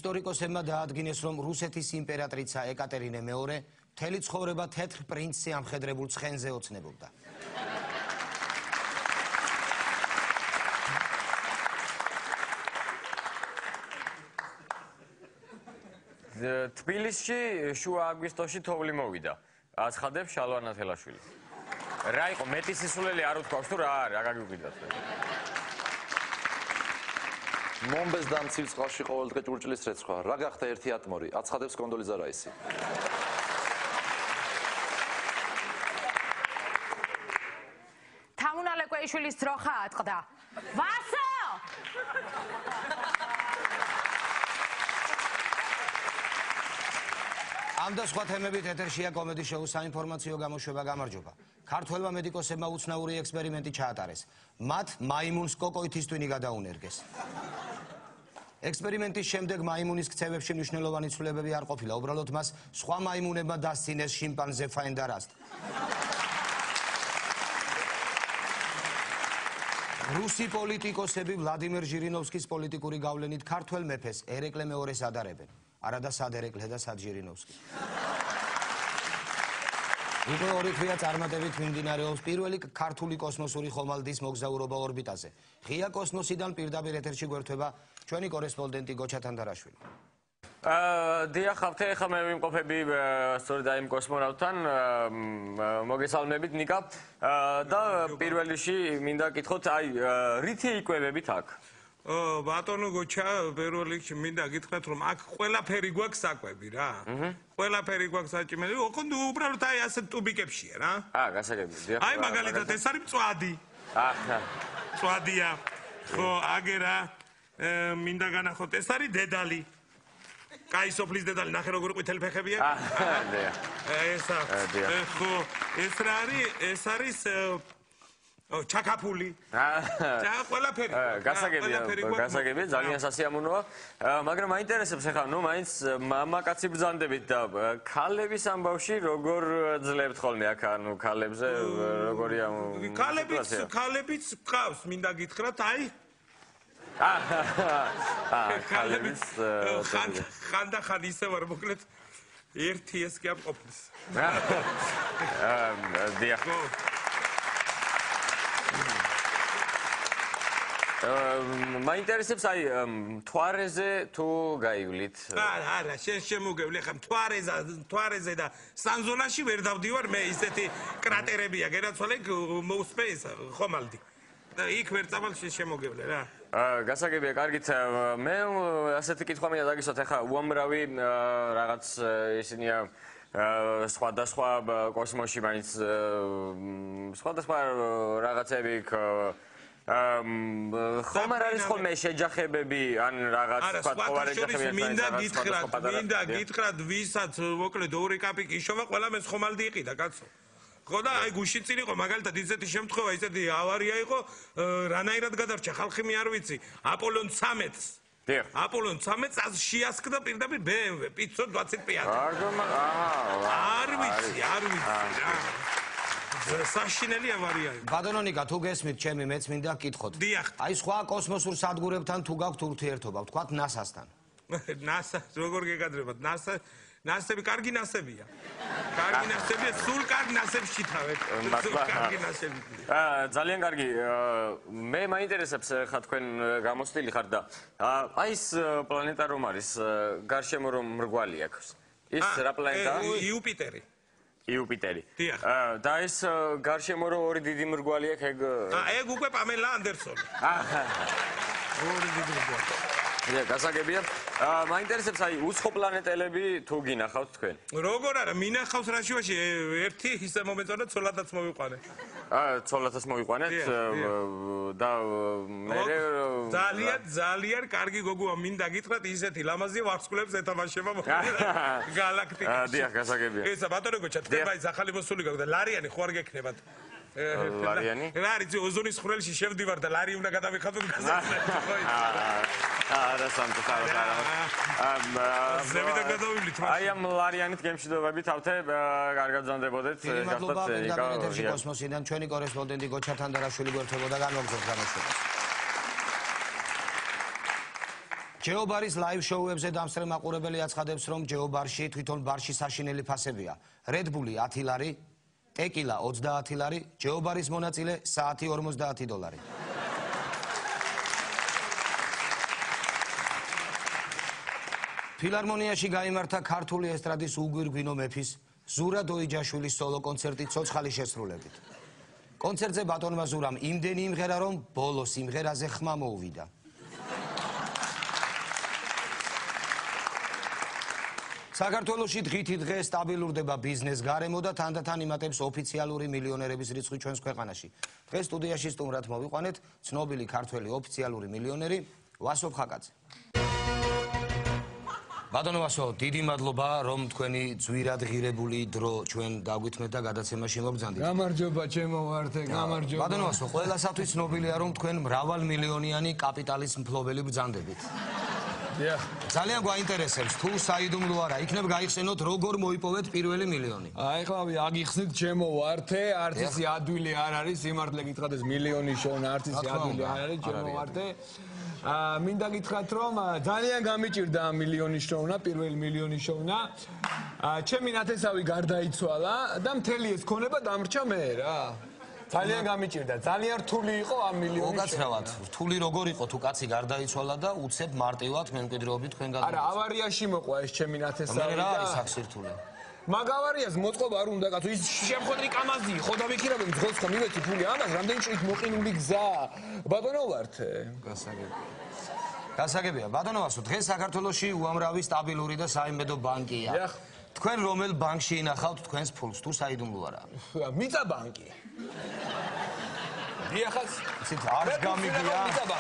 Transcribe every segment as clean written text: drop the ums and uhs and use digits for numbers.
ისტორიკოსებმა დაადგინეს, რომ რუსეთის იმპერატრიცა ეკატერინე მეორე მთელი ცხოვრება თეთრ პრინცზე ამხედრებულ ცხენზე ოცნებობდა. თბილისში შუა აგვისტოში თოვლი მოვიდა. აცხადებს შალვა ნათელაშვილი. რა იყო მეტი სისულელი არ უთქვავს თუ რა არის, რა გაგიგვიდათ. მომბეს დამცილ წყალში ყოველდღე ჭურჭლის რეცხვა. რა გახდა ერთი ატმორი, აცხადებს კონდოლიზა რაისი. თამუნალე კვეიშვილის ძროხა ატყდა. ვასო! ამ და სხვა თემებით ეთერშია კომედი შოუ საინფორმაციო გამოშვება გამარჯობა. ქართველმა მედიკოსებმა უცნაური ექსპერიმენტი ჩაატარეს. მათ მაიმუნს კოკოითის ტვინი გადაუნერგეს. ექსპერიმენტის შემდეგ მაიმუნის ქცევებში მნიშვნელოვანი ცვლილებები არ ყოფილა. უბრალოდ მას სხვა მაიმუნებმა დასცინეს შიმპანზე ფაენდარასტ. რუსი პოლიტიკოსები ვლადიმერ ჟირინოვსკის პოლიტიკური გავლენით ქართველ მეფეს ერეკლე მეორეს ადარებენ. არადა სად ერეკლე და სად ჟირინოვსკი. უკვე ორი თვეა წარმატებით მიმდინარეობს პირველი ქართული კოსმოსური ხომალდის მოგზაურობა ორბიტაზე. ღია კოსმოსიდან პირდაპირ ეთერში გვერდება ჩვენი კორესპონდენტი გოჩა თანდარაშვილი. დიახ, ახლა მე ვიმყოფები სწორედ იმ კოსმონავტთან, მოგესალმებით ნიკა. და პირველ რიგში მინდა გითხოთ, რითი იკვებებით აქ? ბატონო გოჩა, პირველ რიგში მინდა გითხრათ, რომ აქ ყველაფერი გვაქვს საკვები რა. ყველაფერი გვაქვს საჭმელი, ოღონდ უბრალოდ ასე ტუბიკებშია რა. გასაგები, დიახ. მაგალითად ეს არის მწვადი. მწვადია. ხო, აგერა მინდა განახოთ, ეს არის დედალი. კაი სოფლის დედალი, ნახე როგორ ყვითელი ფეხებია. ხო, ეს არის ჩაკაფული. ყველაფერი. გასაგებია, ძალიან სასიამოვნოა. მაგრამ მაინტერესებს ახლა, მაინც მამაკაცი ბრძანდებით და ქალების ამბავში როგორ ძლებთ ხოლმე აქ, ქალებზე როგორია ქალებიც ყავს, მინდა გითხრათ, ქალებიც ხანდახან ისე ვარ, მოკლედ ერთი ეს კი ამყოფნის. დიახ. მაინტერესებს მთვარეზე თუ გაივლით? არა, შენ შემოგევლი ხა მთვარეზე და სანზონაში ვერ დავდივარ, მე ისეთი კრატერებია გერაცვალე მოუსმე ეს ხომალდი. და იქ ვერ წავალ შემოგევლე რა. გასაგებია, კარგით. მე ასეთი კითხვა მინდა დაგისვათ, ახლა უამრავი რაღაც ისინია სხვადასხვა კოსმოსში მაინც სხვადასხვა რაღაცები ხომ არ არის ხოლმე შეჯახებები ან რაღაც სხვა ყოველ ეჯახებიან მინდა გითხრათ ვისაც მოკლედ ორი კაპიკი შოვა ყველა მე ხომალდი იყიდა კაცო ხო და აი გუშინ წინ იყო მაგალითად ისეთი შემთხვევა ისეთი ავარია იყო რანაირად გადარჩა ხალხი მე არ ვიცი აპოლონ 13-ს აპოლონ 13-ს შეასკდა პირდაპირ BMW 525 არ ვიცი საშინელი ავარია იყო. ბატონო ნიკა, თუ გესმით ჩემი, მეც მინდა გკითხოთ. დიახ. აი სხვა კოსმოსურ სადგურებთან თუ გაქვთ ურთიერთობა, ვთქვათ NASA-სთან. NASA, როგორ გეკადრებათ? NASA-ები კარგი NASA-ებია. კარგი NASA-ებია, სულ კარგი NASA-ებში თავეთ. კარგი NASA-ები. ძალიან კარგი. მე მაინტერესებს ხა თქვენ გამოცდილი ხართ და აი ეს პლანეტა რომ არის, გარშემო რომ მრგვალი აქვს. ის რა პლანეტაა? იუპიტერი. იუპიტერი. და ეს გარშემო რო ორი დიდი მრგვალი აქვს, ეგ უკვე პამელა ანდერსონი. ორი დიდი მრგვალი. გასაგებია. მაინტერესებს აი უცხო პლანეტელები თუ გინახავთ თქვენ? როგორ არა, მინახავს რაშუაში ერთი ისე მომეწონა ცოლადაც მოვიყვანე. ცოლადაც მოვიყვანეთ და მე ძალიან კარგი გოგოა, მინდა გითხრათ ისეთი ლამაზია ვარსკვლავებს ეთამაშება გალაქტიკაში. დიახ, გასაგებია. ესა ბატონო გოჩა, თქვენ მაინც ახალი მოსული გაქვთ და ლარიანი ხო არ გექნებათ? ლარიანი? რა არის ოზონის ხვრელში შევდივარ და ლარი უნდა გადავიხადოთ გასაგებია. არა სამწუხაროდ არა. ზევიდან გადავივლით. აი ამ ლარიანით გემშვიდობები თავთე კარგად ბრძანდებოდეთ. მადლობა ეთერში კოსმოსიდან ჩვენი კორესპონდენტი გოჩა თანდარაშვილი გვერდებოდა განვაგრძობ გამოშვებას. ჯეობარის ლაივ შოუებზე დამსწრე მაყურებელი აცხადებს, რომ ჯეობარში თვითონ ბარში საშინელი ფასებია. Red Bull 10 ლარი, ტეკილა 30 ლარი, ჯეობარის მონაწილე საათი $50. ფილარმონიაში გაიმართა ქართული ესტრადის უგვირგვინო მეფის ზურა დოიჯაშვილის სოლო კონცერტი ცოცხალი შესრულებით. კონცერტზე ბატონმა ზურამ იმდენი იმღერა, რომ ბოლოს იმღერაზე ხმა მოუვიდა. საქართველოში დღითი დღე სტაბილურდება ბიზნეს გარემო და თანდათან იმატებს ოფიციალური მილიონერების რიცხვი ჩვენს ქვეყანაში. დღეს სტუდიაში სტუმრად მოვიყვანეთ ცნობილი ქართველი ოფიციალური მილიონერი ვასო ხაკაძე. ბატონო ვასო, დიდი მადლობა, რომ თქვენი ძვირად ღირებული დრო ჩვენ დაგვითმეთ და გადაცემაში მოგზანდით. გამარჯობა, ჩემო ვარდე, გამარჯობა. ბატონო ვასო, ყველასათვის ცნობილია, რომ თქვენ მრავალმილიონიანი კაპიტალის მფლობელი ბრძანდებით. ძალიან გვაინტერესებს, თუ საიდუმლო არა, იქნებ გაიხსენოთ, როგორ მოიპოვეთ პირველი მილიონი. ახლა აგიხსნით, ჩემო ვარდე, არც ისე ადვილი არ არის, სიმართლე გითხრათ ეს მილიონი შოვნა, არც ისე ადვილი არ არის, ჩემო ვარდე. მინდა გითხრათ, რომ ძალიან გამიჭირდა ამ მილიონი შოვნა, პირველი მილიონი შოვნა. ჩემი ნათესავი გარდაიცვალა და მთელი ეს ქონება დამრჩა მე რა. ძალიან გამიჭირდა, ძალიან რთული იყო ამ მილიონი. მოგაცრავად, რთული როგორ იყო თუ კაცი გარდაიცვალა და უცებ მარტივად მემკვიდრეობით თქვენ გადმოიწყო. არა, ავარიაში მოყვა ეს ჩემი ნათესავი. რა არის აქ სირთულე? მაგ ავარიას მოწყობა არ უნდა კაცო, ის შემხოდრი კამაზი, ხო დავიქირებენ ძღოლს ხო მივეცი ფული ამას, რამდენი ჭრით მოყინული გზა. ბატონო ვართ. გასაგებია. ბატონო ვასო, დღეს საქართველოში უამრავი სტაბილური და საიმედო ბანკია. თქვენ რომელ ბანკში ინახავთ თქვენს ფულს, თუ საიდუმლო არაა? მიწა ბანკი. დიახაც, იცით, არც გამიგია.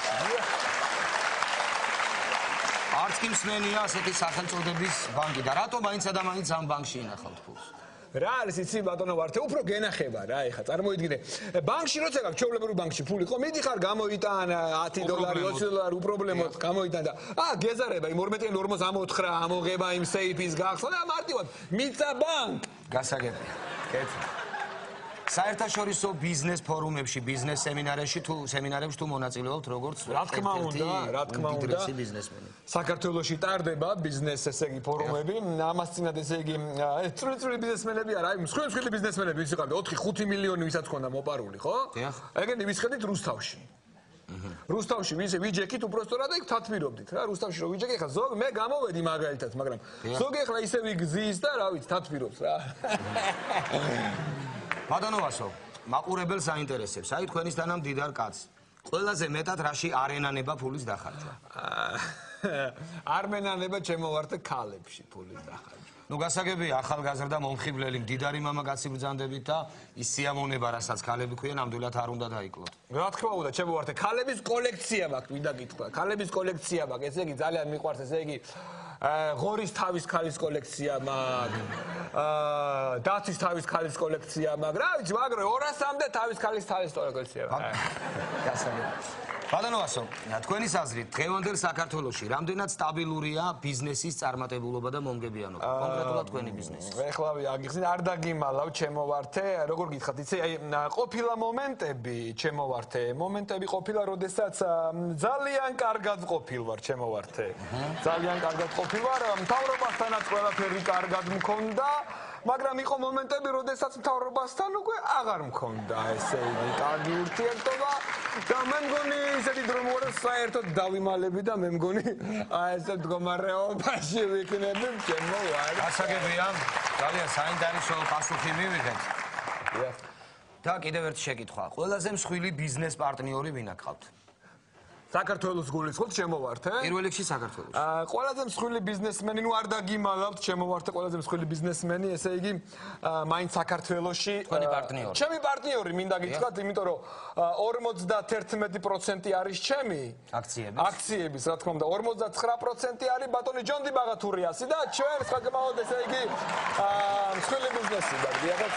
არც კი მსმენია ასეთი სახელწოდების ბანკი და რატო მაინც ადამიანს ამ ბანკში ინახავთ ფულს? რა არის იცი ბატონო ვარდე, უფრო გენახება რა ეხა, წარმოიდგინე. ბანკში როცა გაქვს ჩვეულებრივი ბანკში ფული, ხო მიდიხარ გამოიტან $10, $20 უპრობლემოდ გამოიტან და გეზარება იმ 42-49 ამოღება იმ სეიფის გახსნა და მარტივად მიწა ბანკ. გასაგებია. კეთილი. საერთაშორისო ბიზნეს ფორუმებში, ბიზნეს სემინარებში თუ მონაწილეობთ, როგორც რა თქმა უნდა, ბიზნესმენი. საქართველოში ტარდება ბიზნეს ესე იგი ფორუმები, ამას წინათ ესე იგი წვრილი ბიზნესმენები არა, აი მსხვილი ბიზნესმენები ვის იყავდა 4-5 მილიონი ვისაც ქონდა მოპარული, ხო? ეგენი ვისხედით რუსთავში. რუსთავში ვიჯექით უბრალოდ და იქ თათბირობდით რა, რუსთავში რო ვიჯექი, ხა ზოგი მე გამოვედი მაგალითად, მაგრამ ზოგი ახლა ისე ვიგზის და რა ვიცი, თათბირობს რა. ბატონო ვასო, მაყურებელს აინტერესებს, აი თქვენისთანა მდიდარ კაცს. ყველაზე მეტად რაში არენანება ფულის დახარჯვა? არ მენანება ჩემო ვარდე ქალებში ფულის დახარჯვა. ნუ გასაგებია, ახალგაზრდა მომხიბლელი მდიდარი მამაკაცი ბრძანდებით და ის სიამოვნება, რასაც ქალები ქვია, ნამდვილად არ უნდა დაიკლოთ. რა თქმა უნდა, ჩემო ვარდე, ქალების კოლექცია მაქვს, მინდა გითხრა. ქალების კოლექცია მაქვს, ესე იგი ძალიან მიყვარს, ესე იგი ღორის თავის ქალის კოლექცია მაქვს. დაცვის თავის ქალის კოლექცია მაქვს. რა ვიცი, მაგრამ 200-მდე თავის ქალის კოლექცია მაქვს. გასაგებია. ბატონო ვასო, თქვენის აზრით, დღევანდელ საქართველოში რამდენად სტაბილურია ბიზნესის წარმატებულობა და მომგებიანობა? კონკრეტულად თქვენი ბიზნესი. ეხლავი აგიხსნით, არ დაგიმალავ, ჩემო ვარდე, როგორ გითხრათ, იცი, აი ყოფილა მომენტები, ჩემო ვარდე, მომენტები ყოფილა, როდესაც ძალიან კარგად ყოფილვარ, ჩემო ვარდე. ძალიან კარგად ყოფილვარ, მთავრობასთანაც ყველაფერი კარგად მქონდა. მაგრამ იყო მომენტები, როდესაც მთავრობასთან უკვე აღარ მქონდა ესე იგი კარგი ურთიერთობა და მე მგონი ისეთი დრო მოვიდა საერთოდ დავიმალები და მე მგონი ესე მდგომარეობაში ვიქნები ჩემო ვარ. გასაგებია, ძალიან საინტერესო პასუხი მივიღეთ. და კიდევ ერთი შეკითხვა. ყველაზე მსხვილი ბიზნეს პარტნიორი ვინ აქ ხავთ? საქართველოს გულისხმობთ, ჩემო ვარდე? პირველ რიგში საქართველოს. ყველაზე მსხვილი ბიზნესმენი, ნუ არ დაგიმალავთ, ჩემო ვარდე, ყველაზე მსხვილი ბიზნესმენი, ესე იგი, მაინც საქართველოში. თქვენი პარტნიორი. ჩემი პარტნიორი, მინდა გითხრათ, იმიტომ რომ 51% არის ჩემი აქციების, რა თქმა უნდა, 49% არის ბატონი ჯონდი ბაღათურიასი და ჩვენ საკმაოდ ესე იგი, მსხვილი ბიზნესი და დიახაც.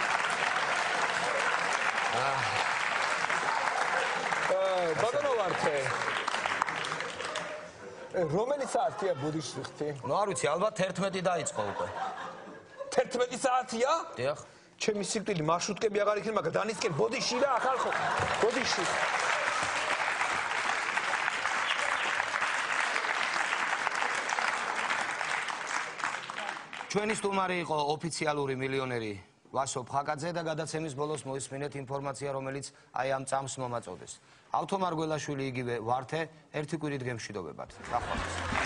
ბატონო ვარდე. რომელი საათია ბუდიშს ვიხდი? ნუ არ ვიცი, ალბათ 11 დაიწყო უკვე. 11 საათია? დიახ. ჩემი სიკვდილი მარშრუტკები აღარ იქნება, მაგრამ დანისკენ ბოდიში რა ახალ ხო? ბოდიში. ჩვენი სტუმარი იყო ოფიციალური მილიონერი ვასო ფხაკაძე და გადაცემის ბოლოს მოისმინეთ ინფორმაცია, რომელიც აი ამ წამს მომაწოდეს. ავთო მარგველაშვილი იგივე ვართე, ერთი კვირით გემშვიდობებათ. ნახვამდის.